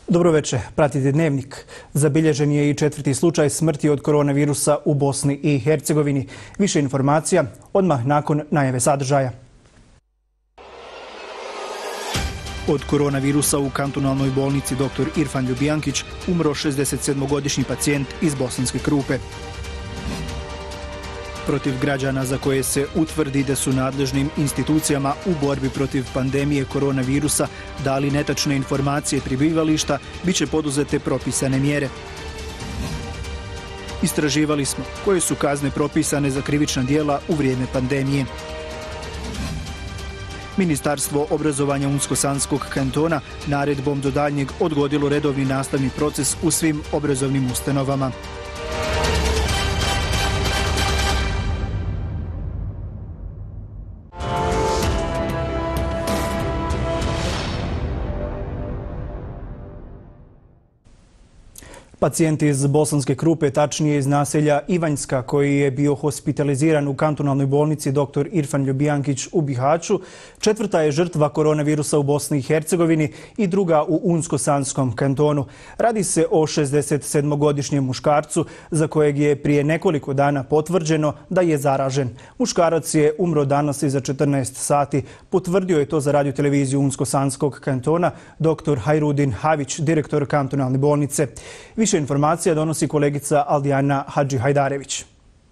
Dobro večer, pratite Dnevnik. Zabilježen je i 4. slučaj smrti od koronavirusa u Bosni i Hercegovini. Više informacija odmah nakon najave sadržaja. Od koronavirusa u kantonalnoj bolnici dr. Irfan Ljubijankić umro 67-godišnji pacijent iz Bosanske Krupe. Protiv građana za koje se utvrdi da su nadležnim institucijama u borbi protiv pandemije koronavirusa dali netačne informacije prebivališta, bit će poduzete propisane mjere. Istraživali smo koje su kazne propisane za krivična djela u vrijeme pandemije. Ministarstvo obrazovanja Unsko-Sanskog kantona naredbom do daljnjeg odgodilo redovni nastavni proces u svim obrazovnim ustanovama. Pacijent iz Bosanske Krupe, tačnije iz naselja Ivanjska, koji je bio hospitaliziran u kantonalnoj bolnici dr. Irfan Ljubijankić u Bihaću, četvrta je žrtva koronavirusa u Bosni i Hercegovini i druga u Unsko-Sanskom kantonu. Radi se o 67-godišnjem muškarcu za kojeg je prije nekoliko dana potvrđeno da je zaražen. Muškarac je umro danas iza 14 sati. Potvrdio je to za radioteleviziju Unsko-Sanskog kantona dr. Hajrudin Havić, direktor kantonalne bolnice. Više informacija donosi kolegica Aldijana Hadži-Hajdarević.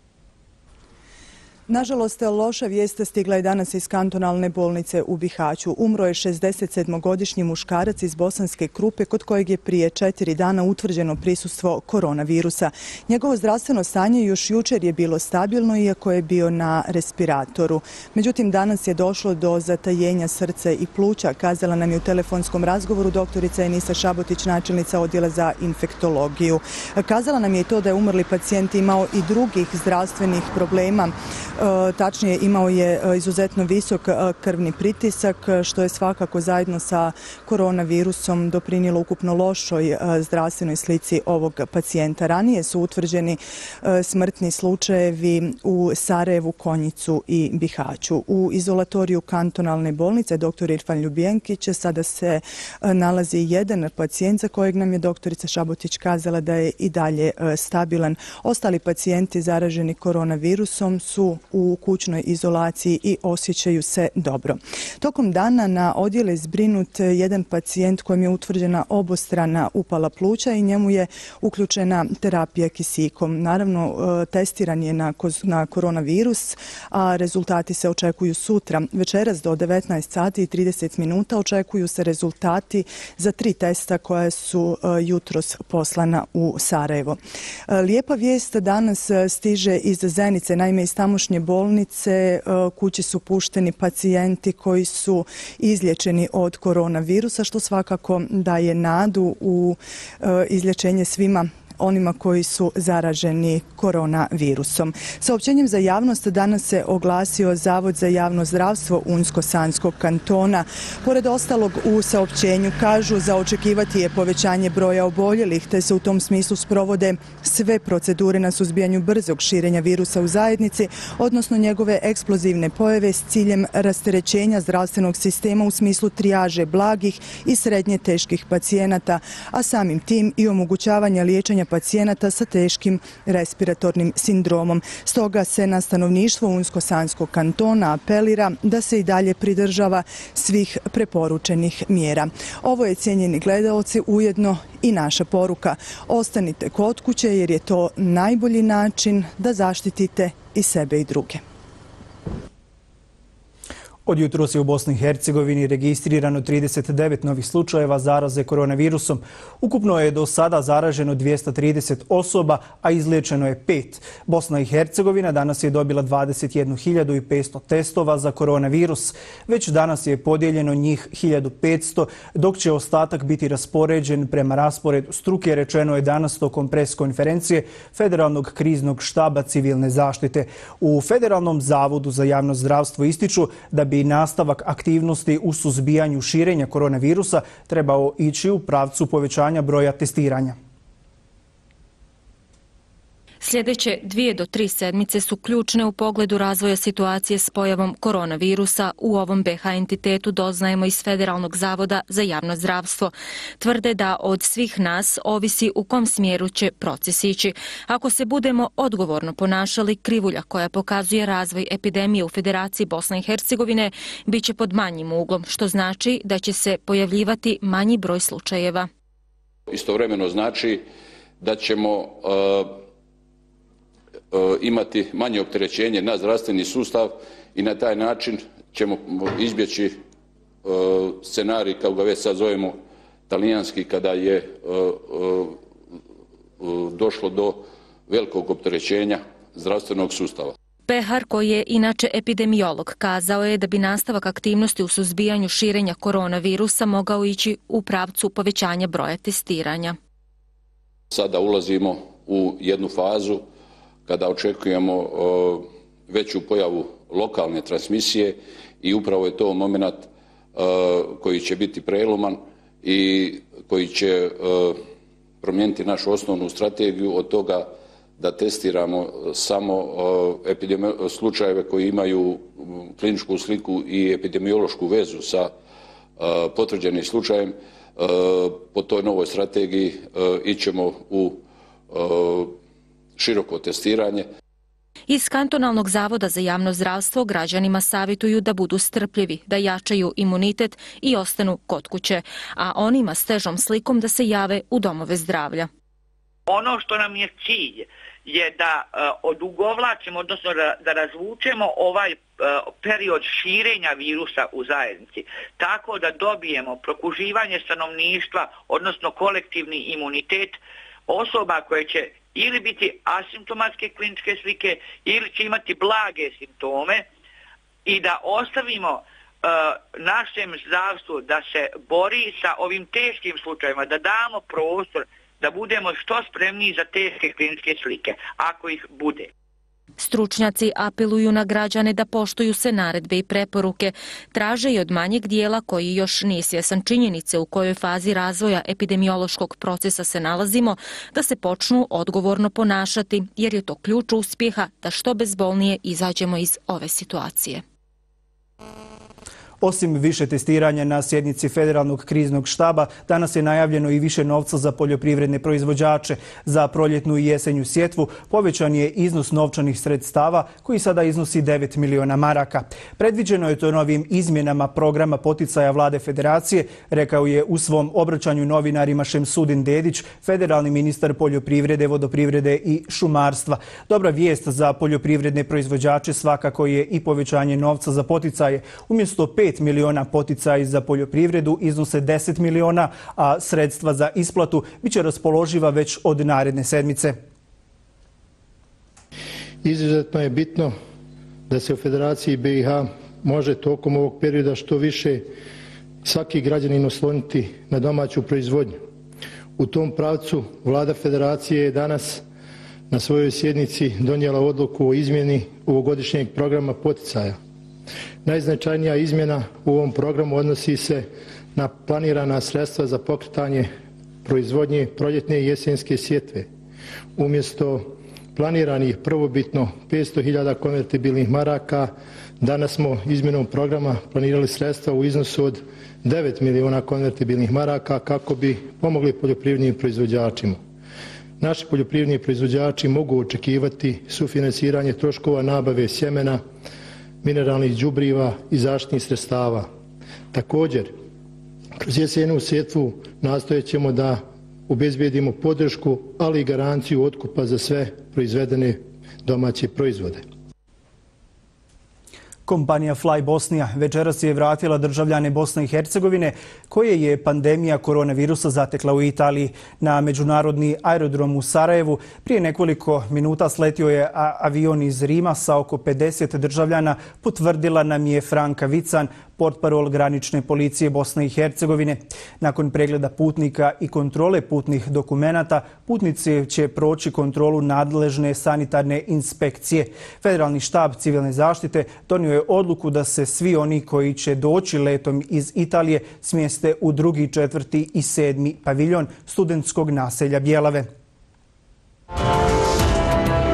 Nažalost, loša vijest stigla je danas iz kantonalne bolnice u Bihaću. Umro je 67-godišnji muškarac iz Bosanske Krupe kod kojeg je prije 4 dana utvrđeno prisustvo koronavirusa. Njegovo zdravstveno stanje još jučer je bilo stabilno iako je bio na respiratoru. Međutim, danas je došlo do zatajenja srca i pluća, kazala nam je u telefonskom razgovoru doktorica Enisa Šabotić, načelnica odjela za infektologiju. Kazala nam je i to da je umrli pacijent imao i drugih zdravstvenih problema. Tačnije, imao je izuzetno visok krvni pritisak, što je svakako zajedno sa koronavirusom doprinijelo ukupno lošoj zdravstvenoj slici ovog pacijenta. Ranije su utvrđeni smrtni slučajevi u Sarajevu, Konjicu i Bihaću. U izolatoriju kantonalne bolnice dr. Irfan Ljubijankić sada se nalazi jedan pacijent za kojeg nam je doktorica Šabotić kazala da je i dalje stabilan. Ostali pacijenti zaraženi koronavirusom su u kućnoj izolaciji i osjećaju se dobro. Tokom dana na odjelu je zbrinut jedan pacijent kojem je utvrđena obostrana upala pluća i njemu je uključena terapija kisikom. Naravno, testiran je na koronavirus, a rezultati se očekuju sutra. Večeras do 19 sati i 30 minuta očekuju se rezultati za 3 testa koja su jutros poslana u Sarajevo. Lijepa vijest danas stiže iz Zenice, naime iz tamošnje bolnice kući su pušteni pacijenti koji su izliječeni od koronavirusa, što svakako daje nadu u izlječenje svima onima koji su zaraženi koronavirusom. Saopćenjem za javnost danas se oglasio Zavod za javno zdravstvo Unsko-Sanskog kantona. Pored ostalog, u saopćenju kažu za očekivati je povećanje broja oboljelih, te se u tom smislu sprovode sve procedure na suzbijanju brzog širenja virusa u zajednici, odnosno njegove eksplozivne pojave s ciljem rasterećenja zdravstvenog sistema u smislu trijaže blagih i srednje teških pacijenata, a samim tim i omogućavanja liječenja pacijenata sa teškim respiratornim sindromom. Stoga se na stanovništvo Unsko-Sanskog kantona apelira da se i dalje pridržava svih preporučenih mjera. Ovo je, cijenjeni gledaoci, ujedno i naša poruka. Ostanite kod kuće jer je to najbolji način da zaštitite i sebe i druge. Od jutros je u Bosni i Hercegovini registrirano 39 novih slučajeva zaraze koronavirusom. Ukupno je do sada zaraženo 230 osoba, a izliječeno je 5. Bosna i Hercegovina danas je dobila 21.500 testova za koronavirus. Već danas je podijeljeno njih 1.500, dok će ostatak biti raspoređen prema rasporedu struke, rečeno je danas tokom pres konferencije Federalnog kriznog štaba civilne zaštite. U Federalnom zavodu za javno zdravstvo ističu da bi nastavak aktivnosti u suzbijanju širenja koronavirusa trebao ići u pravcu povećanja broja testiranja. Sljedeće 2 do 3 sedmice su ključne u pogledu razvoja situacije s pojavom koronavirusa u ovom BiH entitetu, doznajemo iz Federalnog zavoda za javno zdravstvo. Tvrde da od svih nas ovisi u kom smjeru će proces ići. Ako se budemo odgovorno ponašali, krivulja koja pokazuje razvoj epidemije u Federaciji Bosne i Hercegovine bit će pod manjim uglom, što znači da će se pojavljivati manji broj slučajeva. Istovremeno znači da ćemo imati manje opterećenje na zdravstveni sustav i na taj način ćemo izbjeći scenarij, kao ga već sad zovemo talijanski, kada je došlo do velikog opterećenja zdravstvenog sustava. Pehar, koji je inače epidemiolog, kazao je da bi nastavak aktivnosti u suzbijanju širenja koronavirusa mogao ići u pravcu povećanja broja testiranja. Sada ulazimo u jednu fazu kada očekujemo veću pojavu lokalne transmisije i upravo je to moment koji će biti preloman i koji će promijeniti našu osnovnu strategiju od toga da testiramo samo slučajeve koji imaju kliničku sliku i epidemiološku vezu sa potvrđenim slučajem. Po toj novoj strategiji ićemo u široko testiranje. Iz Kantonalnog zavoda za javno zdravstvo građanima savjetuju da budu strpljivi, da jačaju imunitet i ostanu kod kuće, a onima s težom slikom da se jave u domove zdravlja. Ono što nam je cilj je da odugovlačimo, odnosno da razvučemo ovaj period širenja virusa u zajednici, tako da dobijemo prokuživanje stanovništva, odnosno kolektivni imunitet osoba koje će ili biti asimptomatske kliničke slike ili će imati blage simptome i da ostavimo našem zdravstvu da se bori sa ovim teškim slučajevima, da damo prostor da budemo što spremniji za teške kliničke slike, ako ih bude. Stručnjaci apeluju na građane da poštuju se naredbe i preporuke. Traže i od manjeg dijela koji još nije svjesan činjenice u kojoj fazi razvoja epidemiološkog procesa se nalazimo, da se počnu odgovorno ponašati, jer je to ključ uspjeha da što bezbolnije izađemo iz ove situacije. Osim više testiranja na sjednici Federalnog kriznog štaba, danas je najavljeno i više novca za poljoprivredne proizvođače. Za proljetnu i jesenju sjetvu povećan je iznos novčanih sredstava koji sada iznosi 9 miliona maraka. Predviđeno je to novim izmjenama programa poticaja Vlade Federacije, rekao je u svom obraćanju novinarima Šemsudin Dedić, federalni ministar poljoprivrede, vodoprivrede i šumarstva. Dobra vijest za poljoprivredne proizvođače svakako je i povećanje novca za poticaje. Umjesto 5 miliona poticaji za poljoprivredu iznose 10 miliona, a sredstva za isplatu biće raspoloživa već od naredne sedmice. Izuzetno je bitno da se u Federaciji BiH može tokom ovog perioda što više svaki građanin osloniti na domaću proizvodnju. U tom pravcu Vlada Federacije je danas na svojoj sjednici donijela odluku o izmjeni ovogodišnjeg programa poticaja. Najznačajnija izmjena u ovom programu odnosi se na planirana sredstva za pokretanje proizvodnje proljetne i jesenske sjetve. Umjesto planiranih prvobitno 500.000 konvertibilnih maraka, danas smo izmjenom programa planirali sredstva u iznosu od 9 miliona konvertibilnih maraka kako bi pomogli poljoprivrednim proizvođačima. Naši poljoprivredni proizvođači mogu očekivati sufinansiranje troškova nabave sjemena, mineralnih đubriva i zaštitnih sredstava. Također, kroz jesenu sjetvu nastojat ćemo da obezbijedimo podršku, ali i garanciju otkupa za sve proizvedene domaće proizvode. Kompanija Fly Bosnia večeras je vratila državljane Bosne i Hercegovine koje je pandemija koronavirusa zatekla u Italiji. Na međunarodni aerodrom u Sarajevu prije nekoliko minuta sletio je avion iz Rima sa oko 50 državljana, potvrdila nam je Franka Vican, portparol granične policije Bosne i Hercegovine. Nakon pregleda putnika i kontrole putnih dokumenata, putnici će proći kontrolu nadležne sanitarne inspekcije. Federalni štab civilne zaštite donio je odluku da se svi oni koji će doći letom iz Italije smjeste u 2., 4. i 7. paviljon studentskog naselja Bjelave.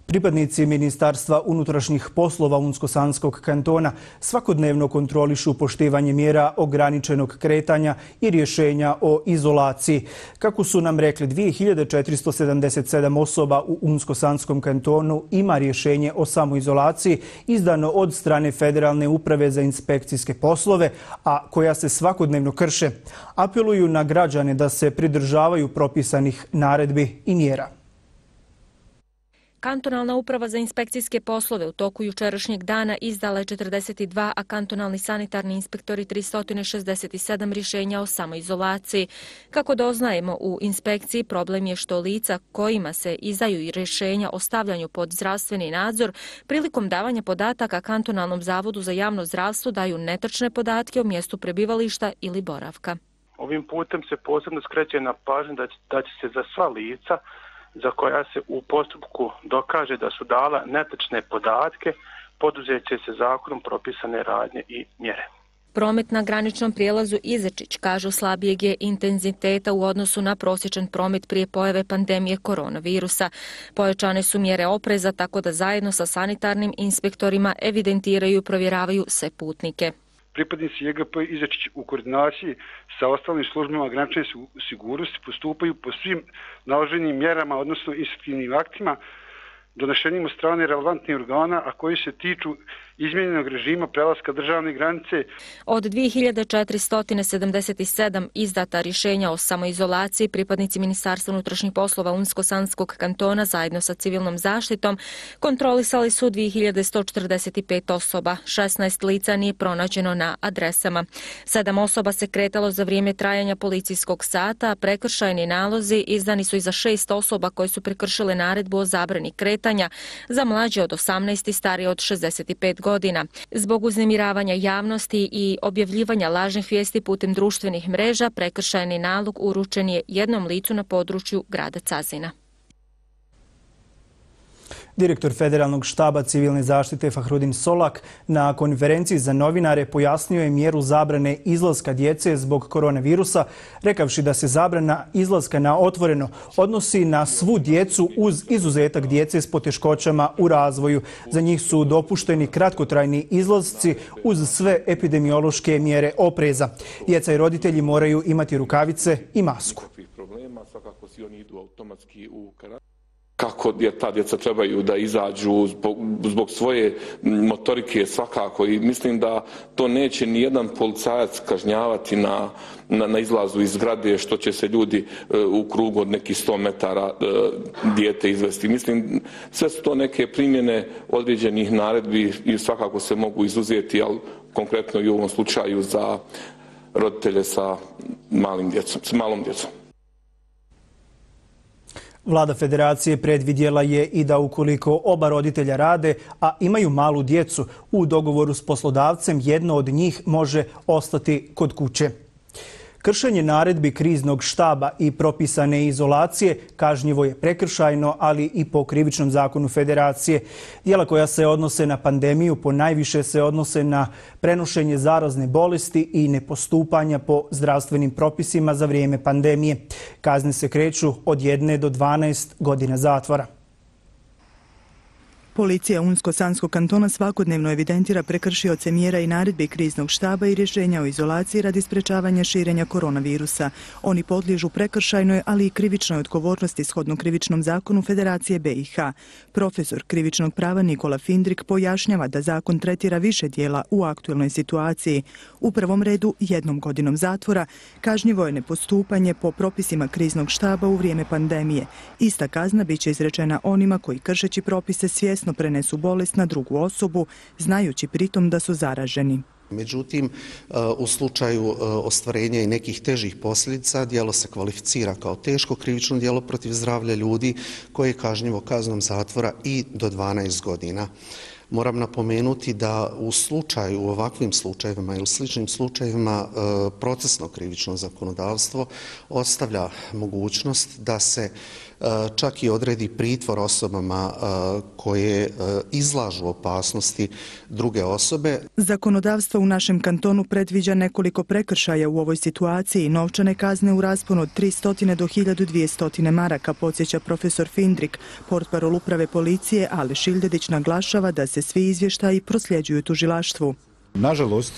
Pripadnici Ministarstva unutrašnjih poslova Unsko-Sanskog kantona svakodnevno kontrolišu poštivanje mjera ograničenog kretanja i rješenja o izolaciji. Kako su nam rekli, 2477 osoba u Unsko-Sanskom kantonu ima rješenje o samoizolaciji izdano od strane Federalne uprave za inspekcijske poslove, a koja se svakodnevno krše. Apeluju na građane da se pridržavaju propisanih naredbi i mjera. Kantonalna uprava za inspekcijske poslove u toku jučerašnjeg dana izdala je 42, a kantonalni sanitarni inspektori 367 rješenja o samoizolaciji. Kako doznajemo u inspekciji, problem je što lica kojima se izdaju i rješenja o stavljanju pod zdravstveni nadzor prilikom davanja podataka Kantonalnom zavodu za javno zdravstvo daju netočne podatke o mjestu prebivališta ili boravka. Ovim putem se posebno skreće na pažnju da će se za sva lica za koja se u postupku dokaže da su dala netočne podatke, poduzet će se zakonom propisane radnje i mjere. Promet na graničnom prijelazu Izečić, kažu, slabijeg je intenziteta u odnosu na prosječan promet prije pojave pandemije koronavirusa. Pojačane su mjere opreza, tako da zajedno sa sanitarnim inspektorima evidentiraju i provjeravaju sve putnike. Pripadnici JGP Izečić u koordinaciji sa ostalim službama granične sigurnosti postupaju po svim naloženim mjerama, odnosno instruktivnim aktima donešenim od strane relevantnih organa, a koji se tiču izmijenjenog režima prelaska državne granice. Od 2477 izdata rješenja o samoizolaciji, pripadnici Ministarstva unutrašnjih poslova Unsko-Sanskog kantona zajedno sa civilnom zaštitom kontrolisali su 2145 osoba. 16 lica nije pronađeno na adresama. 7 osoba se kretalo za vrijeme trajanja policijskog sata, a prekršajni nalozi izdani su i za 6 osoba koje su prekršile naredbu o zabrani kretanja za mlađe od 18 i starije od 65 godina. Zbog uznemiravanja javnosti i objavljivanja lažnih vijesti putem društvenih mreža, prekršajni nalog uručen je jednom licu na području grada Cazina. Direktor Federalnog štaba civilne zaštite Fahrudin Solak na konferenciji za novinare pojasnio je mjeru zabrane izlaska djece zbog koronavirusa, rekavši da se zabrana izlaska na otvoreno odnosi na svu djecu uz izuzetak djece s poteškoćama u razvoju. Za njih su dopušteni kratkotrajni izlasci uz sve epidemiološke mjere opreza. Djeca i roditelji moraju imati rukavice i masku. Kako ta djeca trebaju da izađu zbog svoje motorike svakako, i mislim da to neće ni jedan policajac kažnjavati na izlazu iz zgrade što će se ljudi u krugu od nekih 100 metara dijete izvesti. Mislim, sve su to neke primjene određenih naredbi i svakako se mogu izuzeti, ali konkretno i u ovom slučaju za roditelje sa malom djecom. Vlada Federacije predvidjela je i da ukoliko oba roditelja rade, a imaju malu djecu, u dogovoru s poslodavcem jedno od njih može ostati kod kuće. Kršenje naredbi kriznog štaba i propisane izolacije kažnjivo je prekršajno, ali i po krivičnom zakonu Federacije. Djela koja se odnose na pandemiju ponajviše se odnose na prenošenje zarazne bolesti i nepostupanja po zdravstvenim propisima za vrijeme pandemije. Kazne se kreću od 1 do 12 godina zatvora. Policija Unsko-Sanskog kantona svakodnevno evidentira prekršioce mjera i naredbi kriznog štaba i rješenja o izolaciji radi sprečavanja širenja koronavirusa. Oni podliježu prekršajnoj, ali i krivičnoj odgovornosti shodno krivičnom zakonu Federacije BiH. Profesor krivičnog prava Nikola Findrik pojašnjava da zakon tretira više djela u aktualnoj situaciji. U prvom redu 1 godinom zatvora kažnjivo je nepostupanje po propisima kriznog štaba u vrijeme pandemije. Ista kazna biće izrečena onima koji kršeći propise svjesno prenesu bolest na drugu osobu, znajući pritom da su zaraženi. Međutim, u slučaju ostvarenja i nekih težih posljedica, djelo se kvalificira kao teško krivično djelo protiv zdravlja ljudi koje je kažnjivo kaznom zatvora i do 12 godina. Moram napomenuti da u ovakvim slučajevima ili sličnim slučajevima procesno krivično zakonodavstvo ostavlja mogućnost da se čak i odredi pritvor osobama koje izlažu opasnosti druge osobe. Zakonodavstvo u našem kantonu predviđa nekoliko prekršaja u ovoj situaciji i novčane kazne u rasponu od 300 do 1200 maraka, podsjeća profesor Findrik. Portparol uprave policije Ali Šildedić naglašava da se svi izvještaji prosljeđuju tužilaštvu. Nažalost,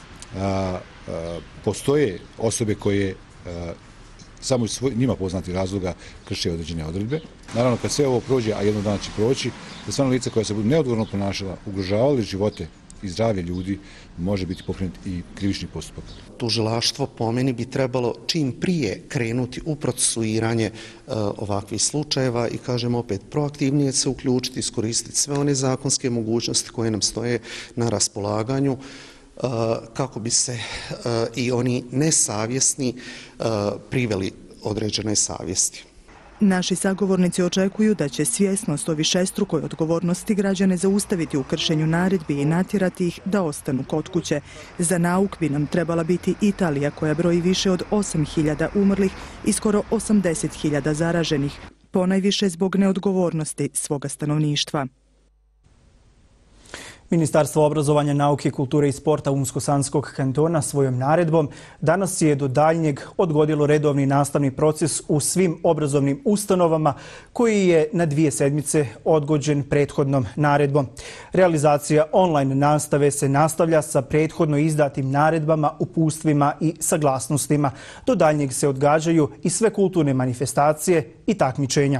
postoje osobe koje samo iz njima poznatih razloga krše određene odredbe. Naravno, kad sve ovo prođe, a jednog dana će proći, da sva lica koja se budu neodgovorno ponašala, ugrožavali živote i zdravlje ljudi, može biti pokrenut i krivični postupak. Tužilaštvo po meni bi trebalo čim prije krenuti u procesuiranje ovakvih slučajeva i, kažem opet, proaktivnije se uključiti, iskoristiti sve one zakonske mogućnosti koje nam stoje na raspolaganju kako bi se i oni nesavjesni priveli određenoj savjesti. Naši sagovornici očekuju da će svjesnost o višestrukoj odgovornosti građane zaustaviti u kršenju naredbi i natjerati ih da ostanu kod kuće. Za nauk bi nam trebala biti Italija koja broji više od 8.000 umrlih i skoro 80.000 zaraženih, ponajviše zbog neodgovornosti svoga stanovništva. Ministarstvo obrazovanja, nauke, kulture i sporta Unsko-Sanskog kantona svojom naredbom danas je do daljnjeg odgodilo redovni nastavni proces u svim obrazovnim ustanovama koji je na 2 sedmice odgođen prethodnom naredbom. Realizacija online nastave se nastavlja sa prethodno izdatim naredbama, uputstvima i saglasnostima. Do daljnjeg se odgađaju i sve kulturne manifestacije i takmičenja.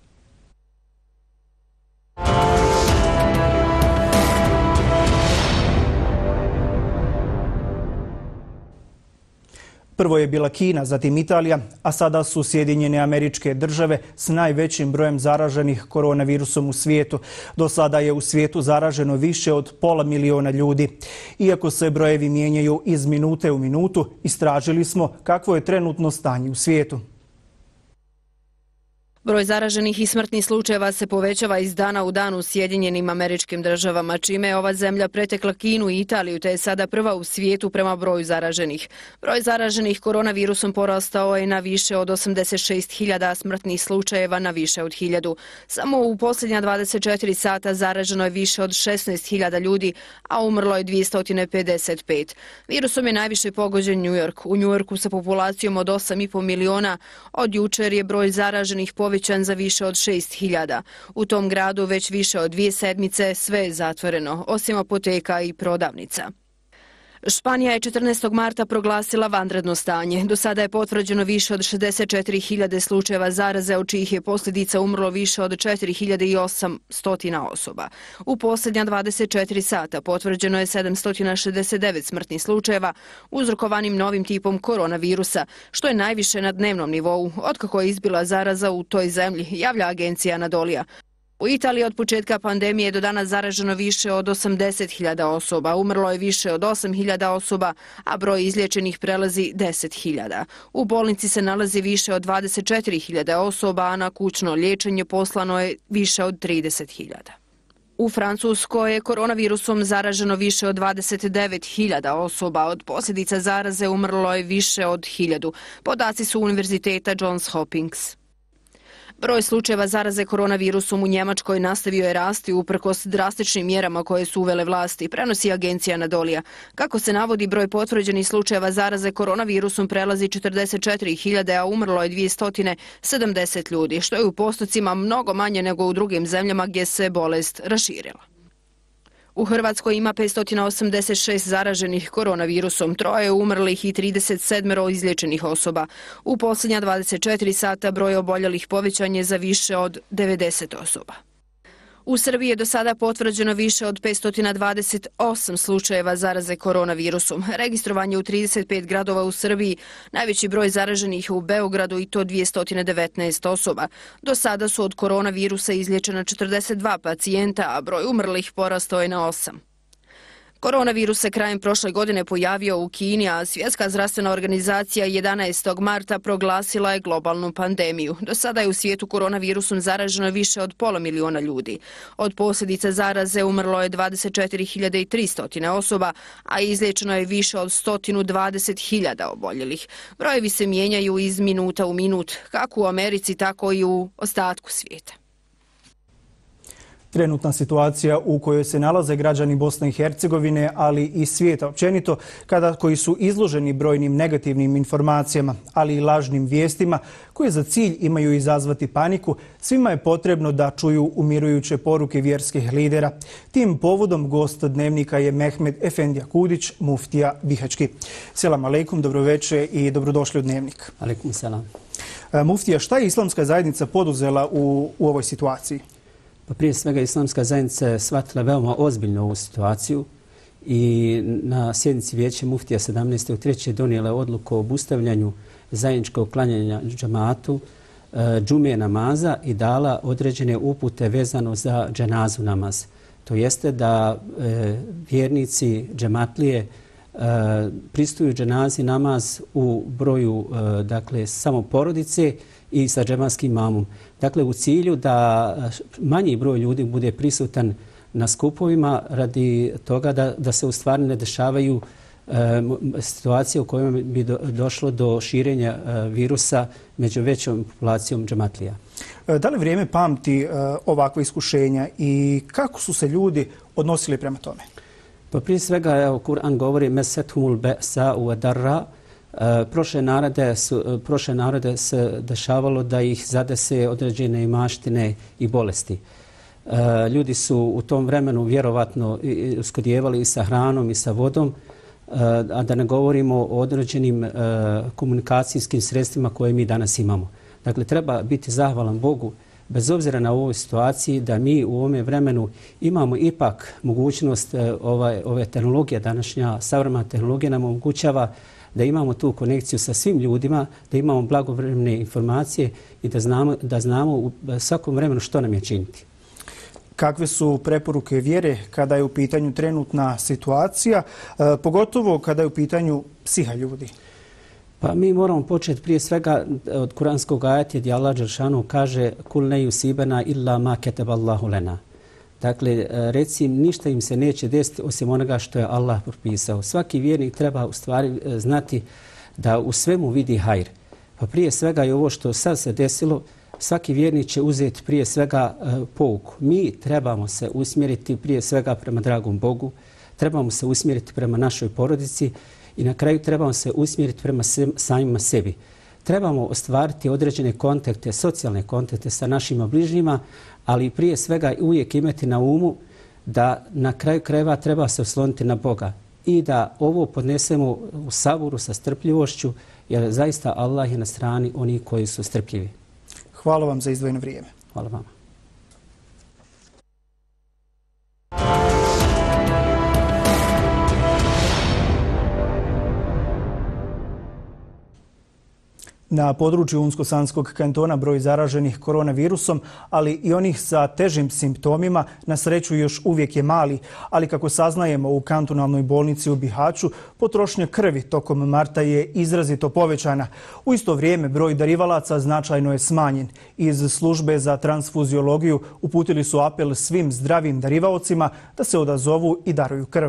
Prvo je bila Kina, zatim Italija, a sada su Sjedinjene Američke Države s najvećim brojem zaraženih koronavirusom u svijetu. Do sada je u svijetu zaraženo više od 500.000 ljudi. Iako se brojevi mijenjaju iz minute u minutu, istražili smo kakvo je trenutno stanje u svijetu. Broj zaraženih i smrtnih slučajeva se povećava iz dana u dan u Sjedinjenim Američkim Državama, čime je ova zemlja pretekla Kinu i Italiju, te je sada prva u svijetu prema broju zaraženih. Broj zaraženih koronavirusom porastao je na više od 86.000, a smrtnih slučajeva na više od 1.000. Samo u posljednja 24 sata zaraženo je više od 16.000 ljudi, a umrlo je 255. Virusom je najviše pogođen New York. U New Yorku sa populacijom od 8,5 miliona od jučer je broj zaraženih povećan za više od 6.000. U tom gradu već više od 2 sedmice sve je zatvoreno, osim apoteka i prodavnica. Španija je 14. marta proglasila vanredno stanje. Do sada je potvrđeno više od 64.000 slučajeva zaraze, od čijih je posljedica umrlo više od 4.800 osoba. U posljednja 24 sata potvrđeno je 769 smrtnih slučajeva uzrokovanim novim tipom koronavirusa, što je najviše na dnevnom nivou, otkako je izbila zaraza u toj zemlji, javlja agencija Anadolija. U Italiji od početka pandemije do danas zaraženo više od 80.000 osoba, umrlo je više od 8.000 osoba, a broj izliječenih prelazi 10.000. U bolnici se nalazi više od 24.000 osoba, a na kućno liječenje poslano je više od 30.000. U Francuskoj je koronavirusom zaraženo više od 29.000 osoba. Od posljedica zaraze umrlo je više od 1.000. Podaci su Univerziteta Johns Hopkins. Broj slučajeva zaraze koronavirusom u Njemačkoj nastavio je rasti uprkos drastičnim mjerama koje su uvele vlasti, prenosi agencija Anadolija. Kako se navodi, broj potvrđenih slučajeva zaraze koronavirusom prelazi 44.000, a umrlo je 270 ljudi, što je u postocima mnogo manje nego u drugim zemljama gdje se bolest raširila. U Hrvatskoj ima 586 zaraženih koronavirusom, 3 umrlih i 37 izliječenih osoba. U posljednja 24 sata broj oboljelih povećan je za više od 90 osoba. U Srbiji je do sada potvrđeno više od 528 slučajeva zaraze koronavirusom. Registrovan je u 35 gradova u Srbiji, najveći broj zaraženih u Beogradu i to 219 osoba. Do sada su od koronavirusa izliječena 42 pacijenta, a broj umrlih porastao je na 8. Koronavirus se krajem prošle godine pojavio u Kini, a Svjetska zdravstvena organizacija 11. marta proglasila je globalnu pandemiju. Do sada je u svijetu koronavirusom zaraženo više od 500.000 ljudi. Od posljedica zaraze umrlo je 24.300 osoba, a izliječeno je više od 120.000 oboljelih. Brojevi se mijenjaju iz minuta u minut, kako u Americi, tako i u ostatku svijeta. Trenutna situacija u kojoj se nalaze građani Bosne i Hercegovine, ali i svijeta općenito, koji su izloženi brojnim negativnim informacijama, ali i lažnim vijestima koje za cilj imaju izazvati paniku, svima je potrebno da čuju umirujuće poruke vjerskih lidera. Tim povodom gost dnevnika je Mehmed Efendija Kudić, muftija Bihaćki. Selam aleikum, dobroveče i dobrodošli u dnevnik. Aleikum selam. Muftija, šta je islamska zajednica poduzela u ovoj situaciji? Pa prije svega islamska zajednica je shvatila veoma ozbiljno ovu situaciju i na sjednici Vijeća muftija 17.3. donijela je odluku o obustavljanju zajedničkog klanjanja džematu, džume namaza i dala određene upute vezano za dženazu namaz. To jeste da vjernici džematlije pristuju dženazi namaz u broju samo porodice i sa džematskim imamom. Dakle, u cilju da manji broj ljudi bude prisutan na skupovima radi toga da se u stvari ne dešavaju situacije u kojima bi došlo do širenja virusa među većom populacijom džematlija. Da li vrijeme pamti ovakve iskušenja i kako su se ljudi odnosili prema tome? Pa prije svega, evo, Kur'an govori mesethumul be'sa wa darra. Prošle narode se dešavalo da ih zadese određene maštine i bolesti. Ljudi su u tom vremenu vjerovatno uskodijevali i sa hranom i sa vodom, a da ne govorimo o određenim komunikacijskim sredstvima koje mi danas imamo. Dakle, treba biti zahvalan Bogu, bez obzira na ovoj situaciji, da mi u ovome vremenu imamo ipak mogućnost, ove tehnologije, današnja savremena tehnologija nam omogućava da imamo tu konekciju sa svim ljudima, da imamo blagovremene informacije i da znamo u svakom vremenu što nam je činiti. Kakve su preporuke vjere kada je u pitanju trenutna situacija, pogotovo kada je u pitanju psiha ljudi? Pa mi moramo početi prije svega od kuranskog ajeta gdje Allah dželešanu kaže kul ne yusibana illa ma kataballahu lana. Dakle, reci im, ništa im se neće desiti osim onoga što je Allah propisao. Svaki vjernik treba u stvari znati da u svemu vidi hajr. Pa prije svega i ovo što sad se desilo, svaki vjernik će uzeti prije svega pouku. Mi trebamo se usmjeriti prije svega prema dragom Bogu, trebamo se usmjeriti prema našoj porodici i na kraju trebamo se usmjeriti prema samima sebi. Trebamo ostvariti određene kontakte, socijalne kontakte sa našima bližnjima, ali prije svega uvijek imati na umu da na kraju krajeva treba se osloniti na Boga i da ovo podnesemo u saburu sa strpljivošću, jer zaista Allah je na strani onih koji su strpljivi. Hvala vam za izdvojeno vrijeme. Hvala vama. Na području Unsko-Sanskog kantona broj zaraženih koronavirusom, ali i onih sa težim simptomima, na sreću još uvijek je mali, ali kako saznajemo u kantonalnoj bolnici u Bihaću, potrošnja krvi tokom marta je izrazito povećana. U isto vrijeme broj darivalaca značajno je smanjen. Iz službe za transfuziologiju uputili su apel svim zdravim darivaocima da se odazovu i daruju krv.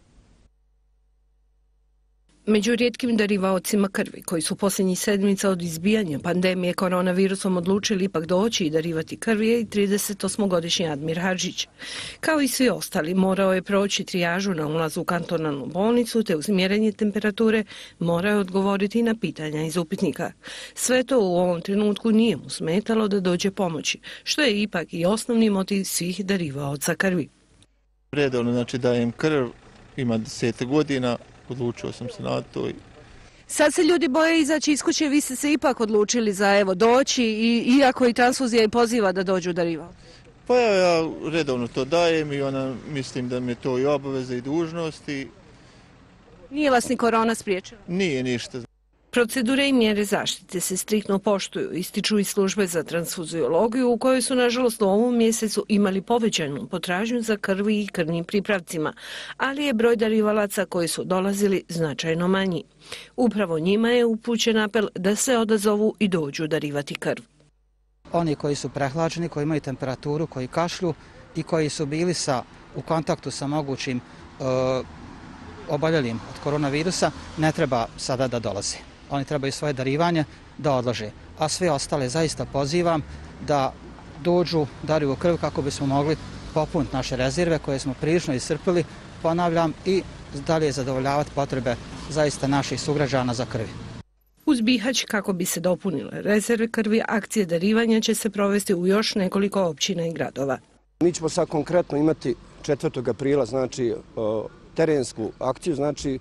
Među rijetkim darivaocima krvi koji su posljednjih sedmica od izbijanja pandemije koronavirusom odlučili ipak doći i darivati krv je i 38-godišnji Admir Hadžić. Kao i svi ostali, morao je proći trijažu na ulazu u kantonalnu bolnicu te uz mjerenje temperature morao je odgovoriti na pitanja iz upitnika. Sve to u ovom trenutku nije mu smetalo da dođe pomoći, što je ipak i osnovni motiv svih darivaoca krvi. Redovno, znači dajem krv, ima 10 godina. Odlučio sam se na to. Sad se ljudi boje izaći iz kuće, vi ste se ipak odlučili za doći, iako i transfuzija i poziva da dođu darivati. Pa ja redovno to dajem i mislim da mi je to i obaveza i dužnost. Nije vas ni korona spriječila? Nije ništa. Procedure i mjere zaštite se striktno poštuju, ističu i službe za transfuziologiju u kojoj su nažalost u ovom mjesecu imali povećanu potražnju za krvi i krvnim pripravcima, ali je broj darivalaca koji su dolazili značajno manji. Upravo njima je upućen apel da se odazovu i dođu darivati krv. Oni koji su prehlađeni, koji imaju temperaturu, koji kašlju i koji su bili u kontaktu sa mogućim oboljelim od koronavirusa, ne treba sada da dolaze. Oni trebaju svoje darivanje da odlože. A sve ostale zaista pozivam da dođu, daruju krv kako bismo mogli popuniti naše rezerve koje smo prilično iscrpili, ponavljam, i dalje zadovoljavati potrebe zaista naših sugrađana za krvi. Uz Bihać, kako bi se dopunile rezerve krvi, akcije darivanja će se provesti u još nekoliko općina i gradova. Mi ćemo sad konkretno imati 4. aprila, znači terensku akciju, znači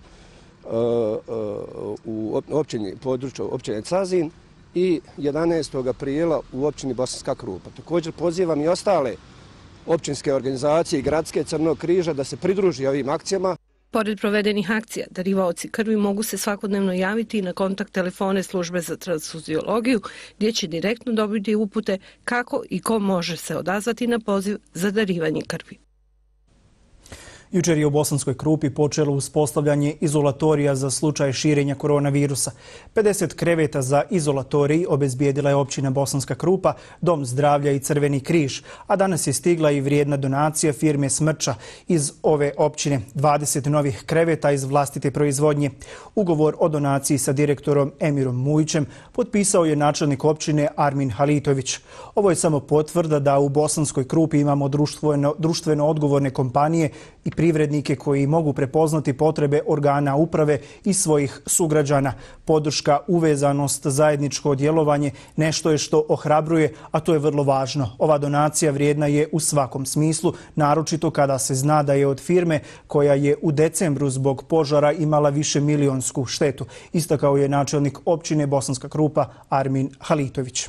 u području općine Cazin i 11. aprila u općini Bosanska Krupa. Također pozivam i ostale općinske organizacije i gradske Crvenog križa da se pridruži ovim akcijama. Pored provedenih akcija, darivaoci krvi mogu se svakodnevno javiti na kontakt telefone službe za transfuziologiju, gdje će direktno dobiti upute kako i ko može se odazvati na poziv za darivanje krvi. Jučer je u Bosanskoj Krupi počelo uspostavljanje izolatorija za slučaj širenja koronavirusa. 50 kreveta za izolatorij obezbijedila je općina Bosanska Krupa, Dom zdravlja i Crveni križ, a danas je stigla i vrijedna donacija firme Smrča iz ove općine, 20 novih kreveta iz vlastite proizvodnje. Ugovor o donaciji sa direktorom Emirom Mujićem potpisao je načelnik općine Armin Halitović. Ovo je samo potvrda da u Bosanskoj Krupi imamo društveno odgovorne kompanije i privrednike koji mogu prepoznati potrebe organa uprave i svojih sugrađana. Podrška, uvezanost, zajedničko djelovanje nešto je što ohrabruje, a to je vrlo važno. Ova donacija vrijedna je u svakom smislu, naročito kada se zna da je od firme koja je u decembru zbog požara imala višemilijonsku štetu, istakao je načelnik općine Bosanska Krupa Armin Halitović.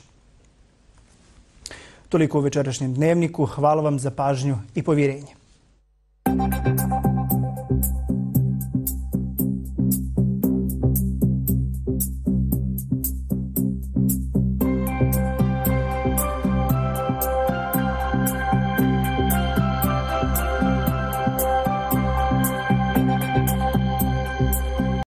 Toliko u večerašnjem dnevniku. Hvala vam za pažnju i povjerenje.